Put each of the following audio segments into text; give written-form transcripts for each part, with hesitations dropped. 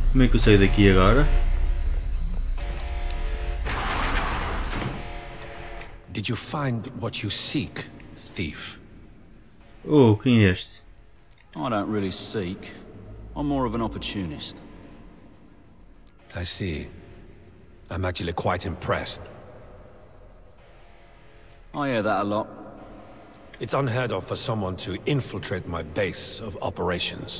Como é que eu saio daqui agora? Did you find what you seek, thief? Oh, quem é este? I don't really seek. I'm more of an opportunist. I see. I'm actually quite impressed. I hear that a lot. It's unheard of for someone to infiltrate my base of operations.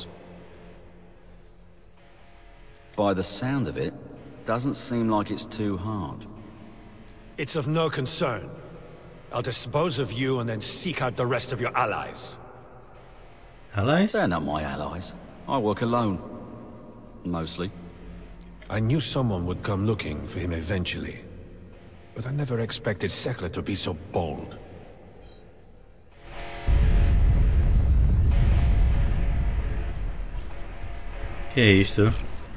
By the sound of it, doesn't seem like it's too hard. It's of no concern. I'll dispose of you and then seek out the rest of your allies. Allies? They're not my allies. I work alone. Mostly. I knew someone would come looking for him eventually. But I never expected Sekla to be so bold. Que é isto?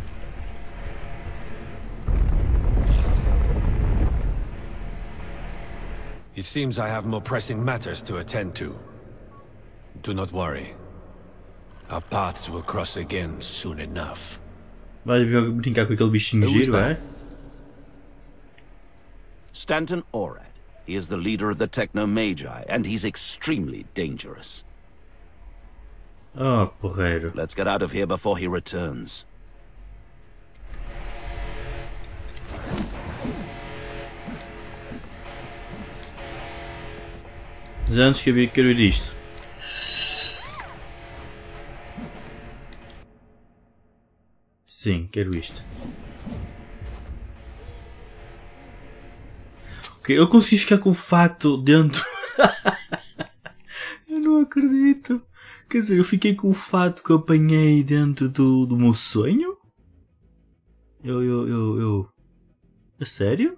It seems I have more pressing matters to attend to. Do not worry. Our paths will cross again soon enough. Vai brincar com aquele bichinho Who is giro, that? é? Stanton Orad. He is the leader of the Techno-Magi, and he's extremely dangerous. Oh, porreiro. Let's get out of here before he returns. Mas antes quero ir isto. Sim, quero isto. Ok, eu consegui ficar com o fato dentro. Eu não acredito. Quer dizer, eu fiquei com o fato que eu apanhei dentro do meu sonho? A sério?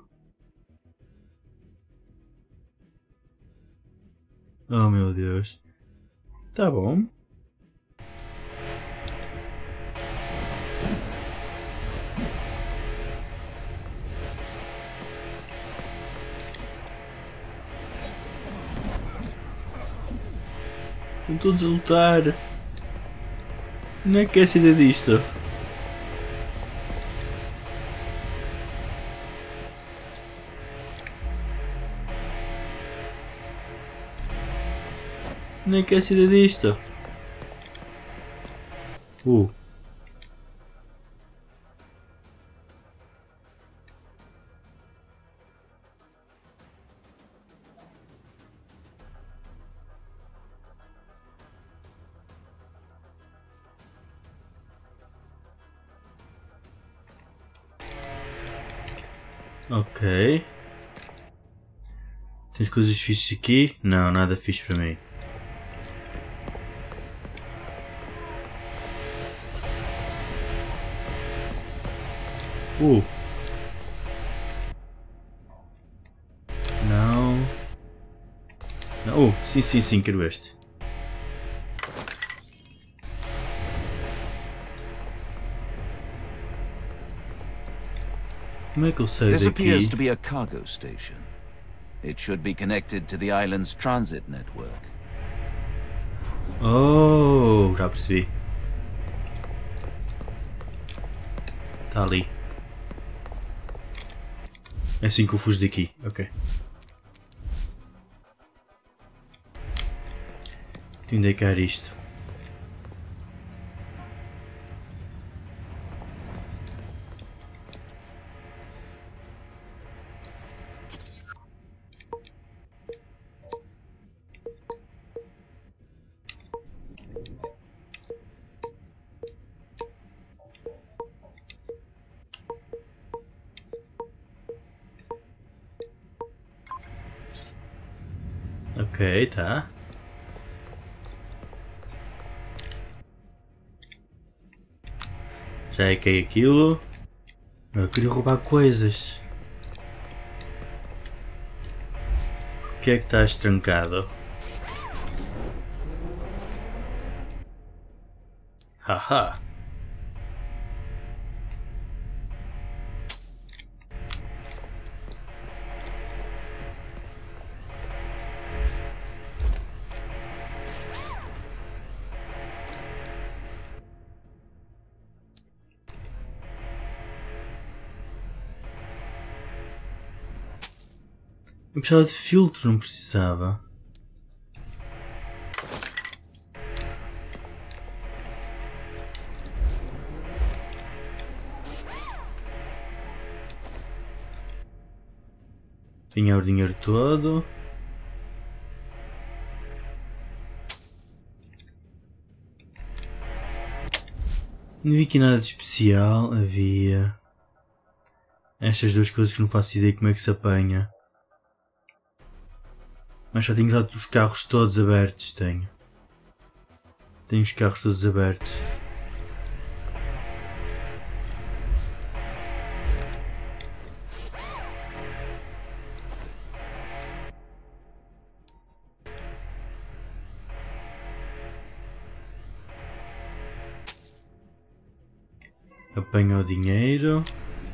Oh meu Deus. Tá bom. Estão todos a lutar. Não é que é a saída disto? Não é que é a saída disto? Ok. Tens coisas fixes aqui? Não, nada fixe para mim. Não. Não. Sim, quero este. Como é que eu saio This daqui? appears to be a cargo station. It should be connected to the island's transit network. Oh, já percebi. Está ali. É assim que eu fujo daqui. Ok. Tenho de indicar isto. Ok, tá. Já é que é aquilo. Eu queria roubar coisas. O que é que está estrancado? Haha. Eu precisava de filtros, não precisava. Tinha o dinheiro todo. Não vi aqui nada de especial. Havia estas duas coisas que não faço ideia como é que se apanha. Mas já tenho já os carros todos abertos. Tenho os carros todos abertos. Apanha o dinheiro.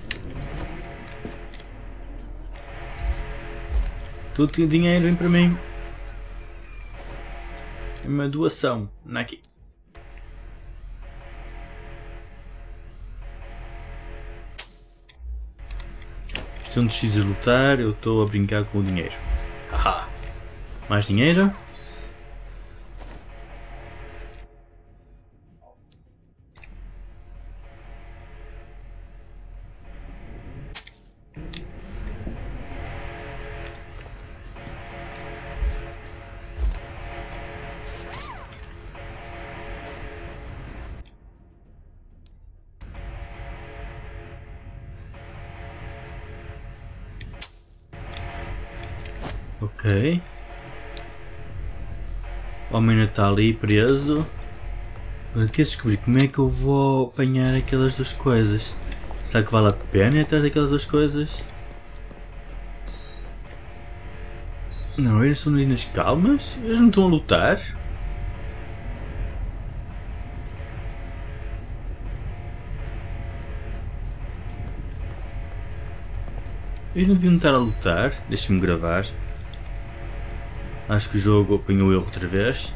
Tudo tem dinheiro, vem para mim. É uma doação. Não é aqui. Estão decididos a lutar, eu estou a brincar com o dinheiro. Haha. Mais dinheiro. Ok. O homem ainda está ali preso. Agora quero descobrir como é que eu vou apanhar aquelas duas coisas. Será que vale a pena ir atrás daquelas duas coisas? Não, eles estão ali nas calmas? Eles não estão a lutar? Eles não deviam estar a lutar? Deixa-me gravar. Acho que o jogo apanhou o erro outra vez.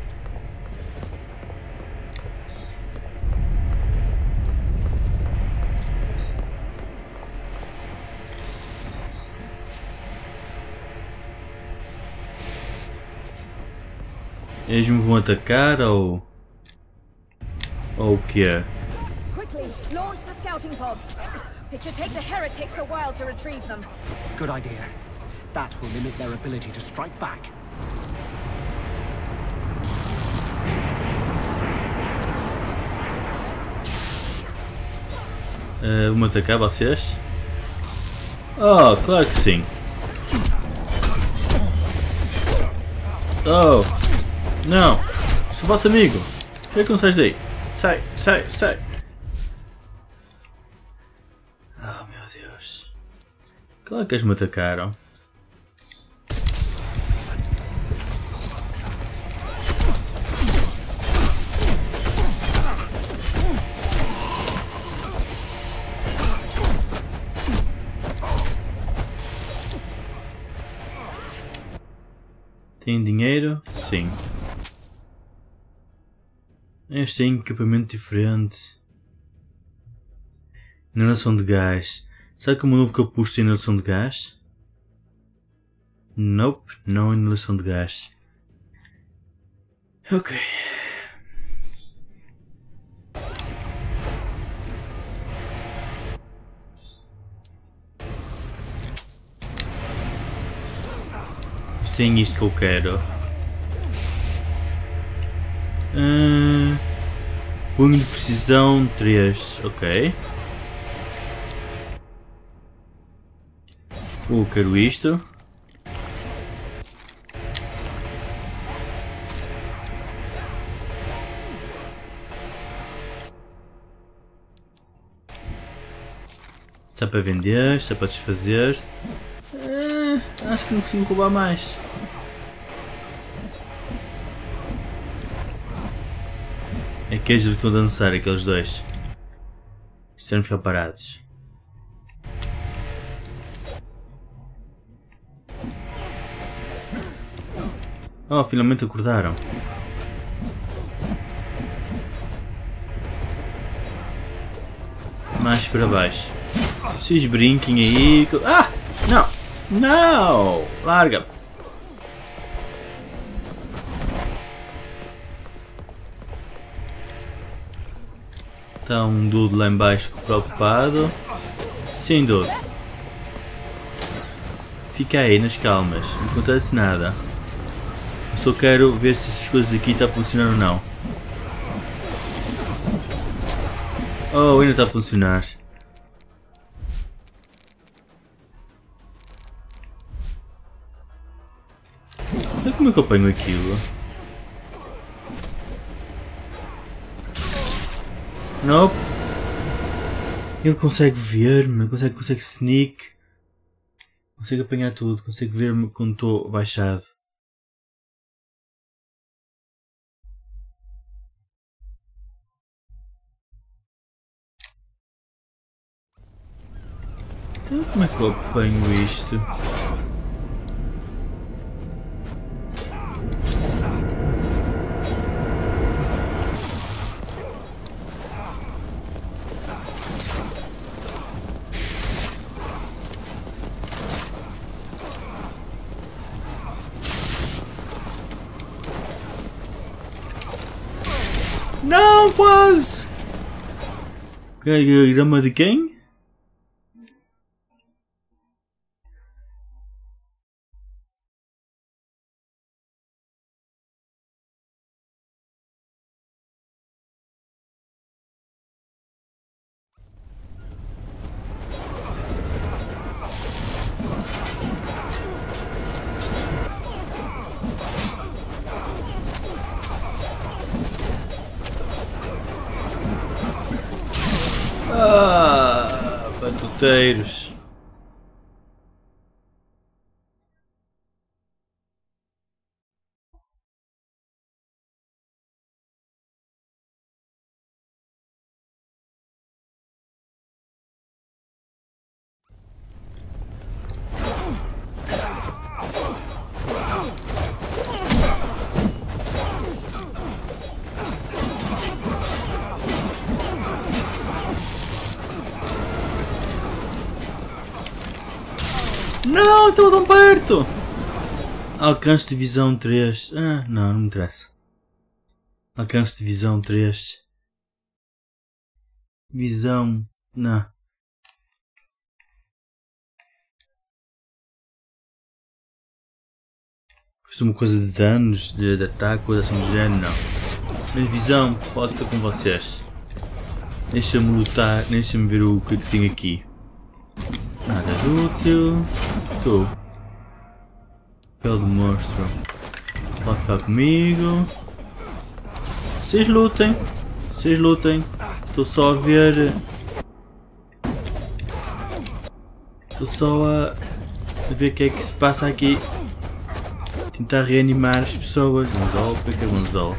Eles me vão atacar ou o que é? Quickly, launch the scouting pods. It should take the heretics a while to retrieve them. Good idea. That will limit their ability to strike back. Vou-me atacar vocês? Oh, claro que sim. Oh, não. Sou vosso amigo. Por que não sais daí? Sai, sai, sai. Oh meu Deus. Claro que eles me atacaram. Tem dinheiro? Sim. Este tem equipamento diferente. Inalação de gás. Será que o novo capuz tem inalação de gás? Nope, não inalação de gás. Ok. Tem isto que eu quero. Punho de precisão 3, ok. Quero isto. Está para vender, está para desfazer. Acho que não consigo roubar mais. É que eles estão a dançar, aqueles dois. Estão ficar parados. Oh, finalmente acordaram. Mais para baixo. Vocês brinquem aí. Ah! Não! Não! Larga! Está um dude lá em baixo preocupado. Sim, dude. Fica aí nas calmas, não acontece nada. Eu só quero ver se essas coisas aqui estão a funcionar ou não. Oh, ainda está a funcionar. Como é que eu apanho aquilo? Nope. Ele consegue ver-me, consegue sneak. Consegue apanhar tudo, consegue ver-me quando estou baixado. Então como é que eu apanho isto? Não, quase! Grama de quem? Batuteiros. Não, estou tão perto! Alcance de visão 3. Ah, não me interessa. Alcance de visão 3. Visão. Não. Fiz uma coisa de danos, de ataque, coisa assim do género, não. Mas visão, posso estar com vocês. Deixa-me lutar, deixa-me ver o que tenho aqui. Nada de útil. Tu. Pelo de monstro. Pode ficar comigo. Vocês lutem. Vocês lutem. Estou só a ver. Estou só a ver o que é que se passa aqui. Tentar reanimar as pessoas. Gonzalo, para que é Gonzalo?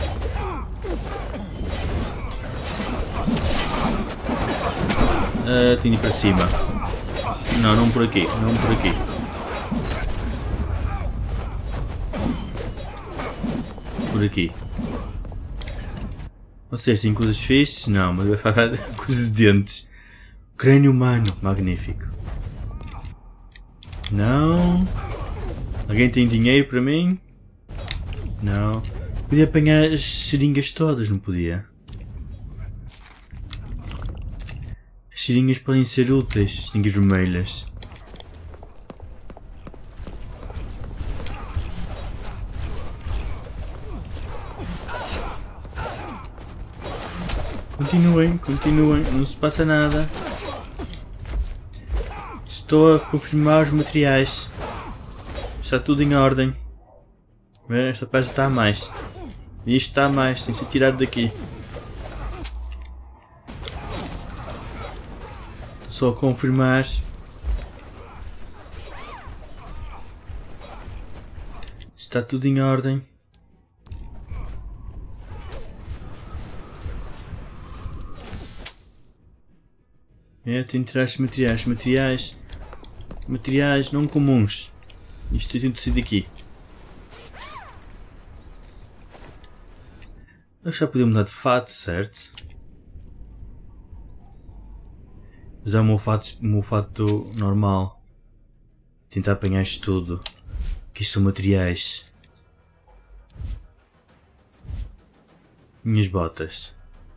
Tenho de ir para cima. Não, não por aqui, não por aqui. Por aqui. Vocês têm coisas fixes? Não, mas vai falar coisas de dentes. Crânio humano, magnífico. Não. Alguém tem dinheiro para mim? Não. Podia apanhar as seringas todas, não podia? As seringas podem ser úteis, seringas vermelhas. Continuem, continuem, não se passa nada. Estou a confirmar os materiais. Está tudo em ordem. Esta peça está a mais. Isto está a mais, tem que ser tirado daqui. Só confirmar. Está tudo em ordem. Tenho de tirar estes materiais. Materiais não comuns. Isto eu tenho de sair daqui. Eu já podia mudar de fato, certo? Usar o meu fato normal. Tentar apanhar isto tudo. Que isto são materiais. Minhas botas.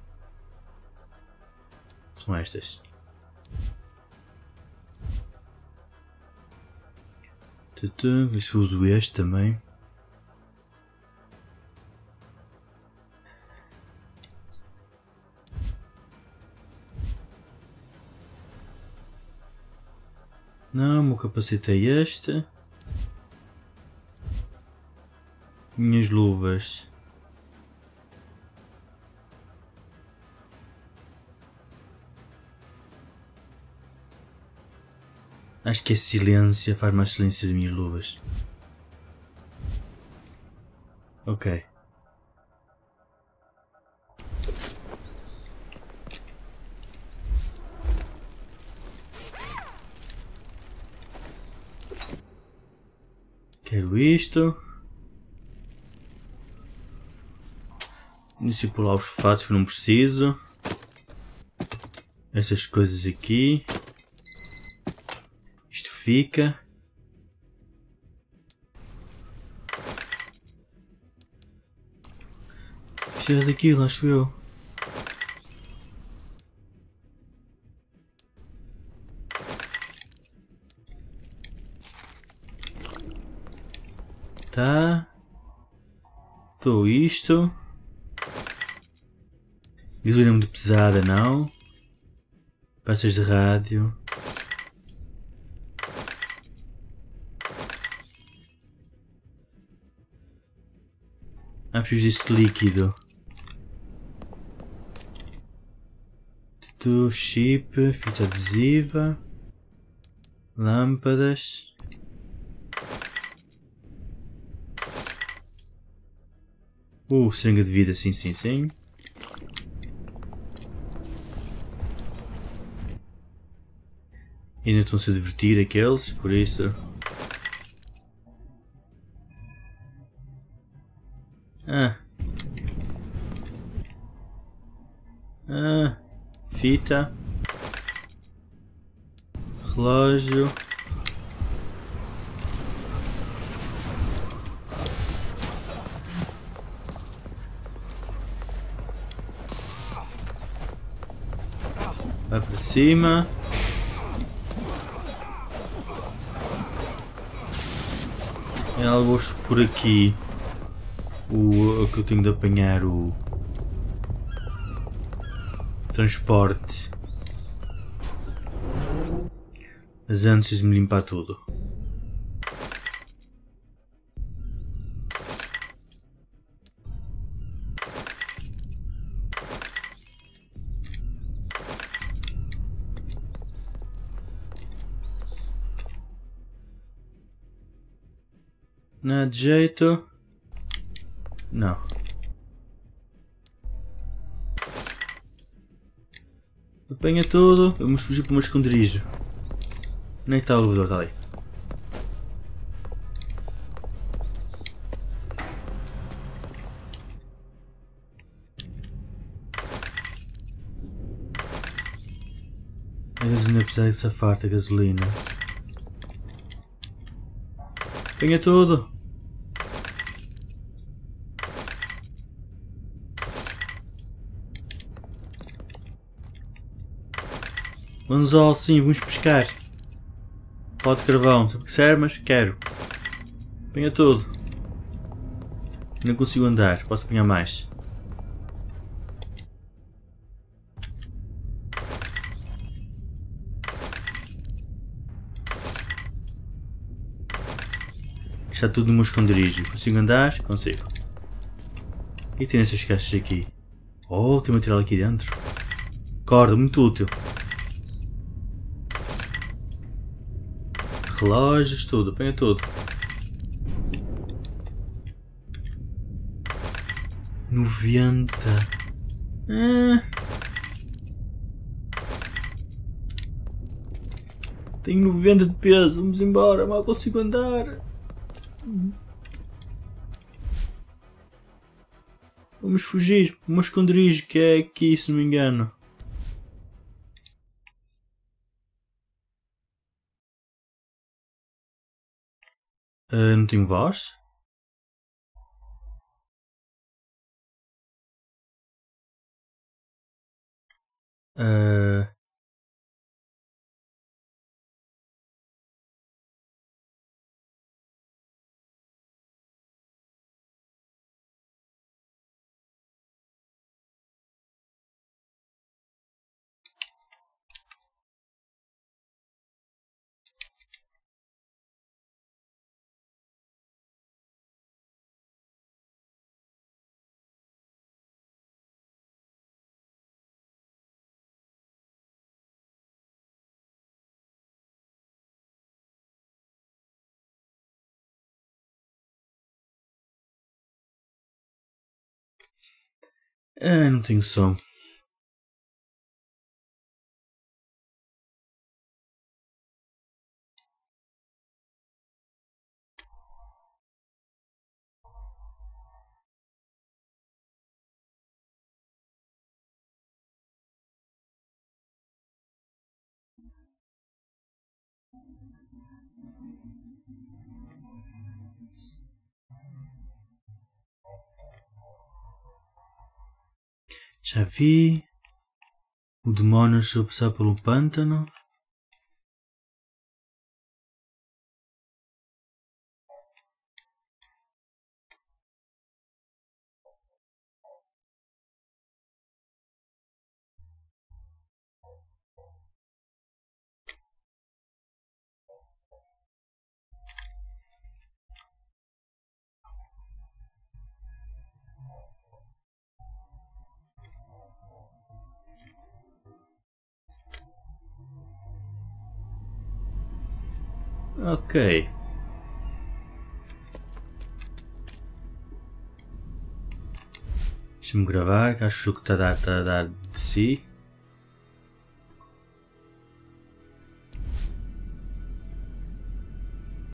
São estas. Ver se uso este também. Não, o meu capacete é este. Minhas luvas. Acho que é silêncio, faz mais silêncio das minhas luvas. Ok. Quero isto. Deixa eu pular os fatos que não preciso. Essas coisas aqui. Isto fica. Precisa daquilo, acho eu. Tá. Estou isto. Gasolina muito pesada, não. Peças de rádio. Preciso disso líquido. Chip, fita adesiva. Lâmpadas. Seringa de vida, sim, sim, sim. Ainda estão-se a divertir aqueles, por isso. Fita. Relógio. Vai para cima. É algo por aqui. O que eu tenho de apanhar o transporte. Mas antes de me limpar tudo. Nada de jeito. Não. Apanha tudo. Vamos fugir para o meu esconderijo. Onde é que está o elevador? Está ali. A gasolina, apesar de safar-te a gasolina. Apanha tudo. Anzol, sim, vamos pescar. Pó de carvão, sabe o que serve, mas quero. Apanha tudo. Não consigo andar, posso apanhar mais. Está tudo no meu esconderijo. Consigo andar? Consigo. O que tem nessas caixas aqui? Oh, tem material aqui dentro. Corda, muito útil. Relógios, tudo, apanha tudo. 90. Tenho 90 de peso, vamos embora, mal consigo andar. Vamos fugir, para o meu esconderijo que é aqui, se não me engano. Não tenho voz? Não tenho som. Já vi o demónio a passar pelo pântano. Ok. Deixa-me gravar, que acho que o jogo está a dar de si.